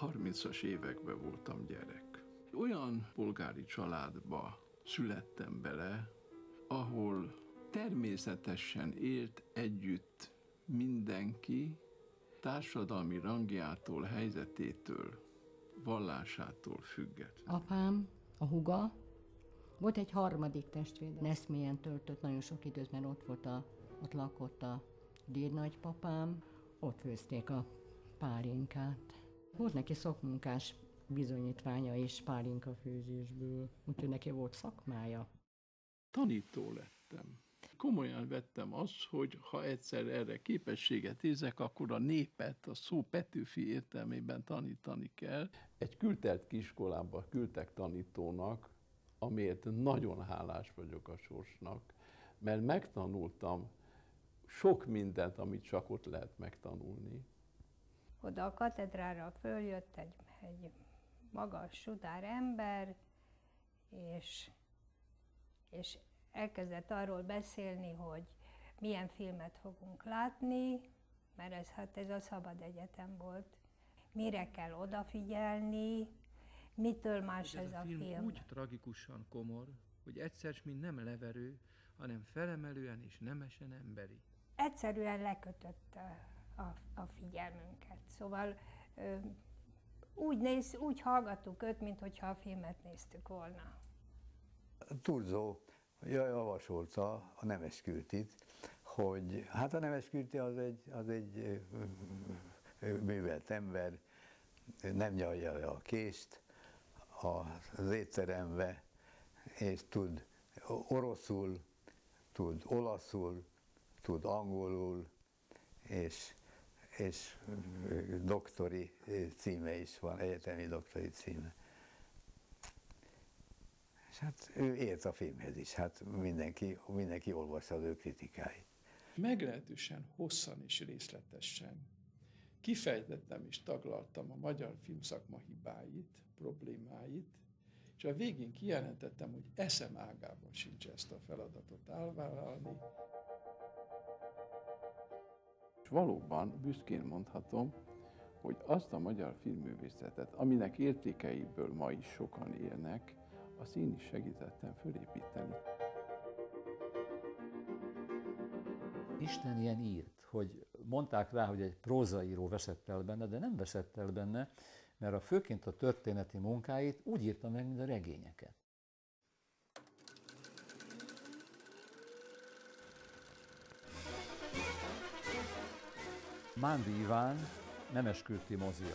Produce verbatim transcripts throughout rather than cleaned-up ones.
harmincas években voltam gyerek. Olyan polgári családba születtem bele, ahol természetesen élt együtt mindenki, társadalmi rangjától, helyzetétől, vallásától függet. Apám, a húga, volt egy harmadik testvére. Neszmélyen töltött nagyon sok időt, mert ott, volt a, ott lakott a dédnagypapám, ott főzték a pálinkát. Volt neki szakmunkás bizonyítványa is pálinka főzésből, úgyhogy neki volt szakmája. Tanító lettem. Komolyan vettem azt, hogy ha egyszer erre képességet érzek, akkor a népet a szó Petőfi értelmében tanítani kell. Egy kültelt kiskolába küldtek tanítónak, amiért nagyon hálás vagyok a sorsnak, mert megtanultam sok mindent, amit csak ott lehet megtanulni. Oda a katedrára följött egy, egy magas, sudár ember, és, és elkezdett arról beszélni, hogy milyen filmet fogunk látni, mert ez, hát ez a szabad egyetem volt. Mire kell odafigyelni, mitől más ez, ez a, a film. film úgy tragikusan komor, hogy egyszer mint nem leverő, hanem felemelően és nemesen emberi. Egyszerűen lekötötte a, a figyelmünket. Szóval ö, úgy, néz, úgy hallgattuk őt, mintha a filmet néztük volna. Thurzó javasolta a Nemeskürtit, hogy hát a Nemeskürti az egy, az egy művelt ember, nem nyalja le a kést az étterembe, és tud oroszul, tud olaszul, tud angolul, és, és doktori címe is van, egyetemi doktori címe. És hát ő ért a filmhez is, hát mindenki, mindenki olvassa az ő kritikáit. Meglehetősen hosszan és részletesen kifejtettem és taglaltam a magyar filmszakma hibáit, problémáit, és a végén kijelentettem, hogy eszem ágában sincs ezt a feladatot elvállalni. És valóban büszkén mondhatom, hogy azt a magyar filmművészetet, aminek értékeiből ma is sokan élnek, azt én is segítettem fölépíteni. Isten ilyen írt, hogy mondták rá, hogy egy prózaíró veszett el benne, de nem veszett el benne, mert a főként a történeti munkáit úgy írta meg, mint a regényeket. Mándi Iván, Nemeskürti mozia.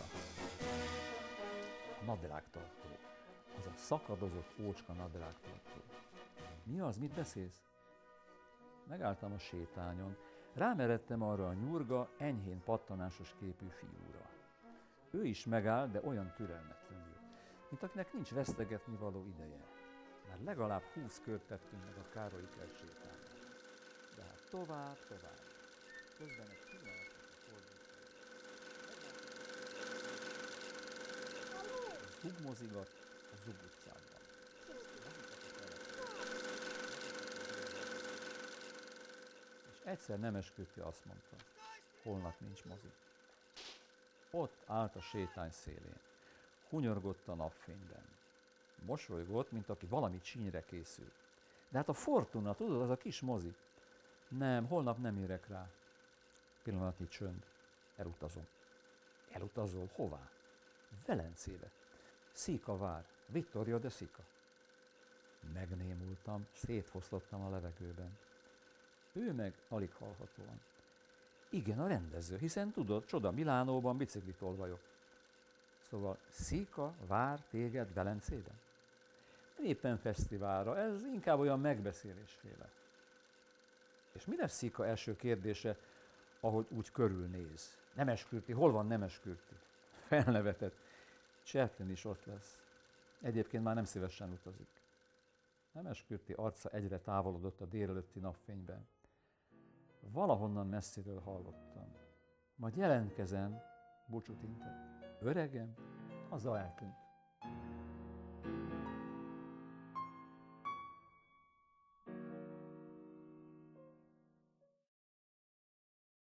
Nadrágtartó. Az a szakadozott ócska nadrágtartó. Mi az? Mit beszélsz? Megálltam a sétányon. Rámeredtem arra a nyurga, enyhén pattanásos képű fiúra. Ő is megáll, de olyan türelmetlenül, mint akinek nincs vesztegetni való ideje. Már legalább húsz kört tettünk meg a Károlyi kert sétányon. De hát tovább, tovább. Közben egy pillanatra fordult. Zugmozigat a Zug utcában. És egyszer Nemeskürti azt mondta, holnap nincs mozi. Ott állt a sétány szélén, hunyorgott a napfényben. Mosolygott, mint aki valami csínyre készül. De hát a Fortuna, tudod, az a kis mozi. Nem, holnap nem érek rá. Pillanatnyi csönd. Elutazom. Elutazol? Hová? Velencébe. Szika vár. Vittorio de Sica. Megnémultam, szétfoszlottam a levegőben. Ő meg alig hallhatóan. Igen, a rendező, hiszen tudod, csoda, Milánóban biciklit olvajok. Szóval Sica vár téged Velencében? Éppen fesztiválra, ez inkább olyan megbeszélésféle. És mi lesz Sica első kérdése, ahogy úgy körülnéz? Nemeskürti, hol van Nemeskürti? Felnevetett. Chaplin is ott lesz. Egyébként már nem szívesen utazik. Nemeskürti arca egyre távolodott a délelőtti napfényben. Valahonnan messziről hallottam. Majd jelentkezem, búcsút intett. Öregem, azzal eltűnt.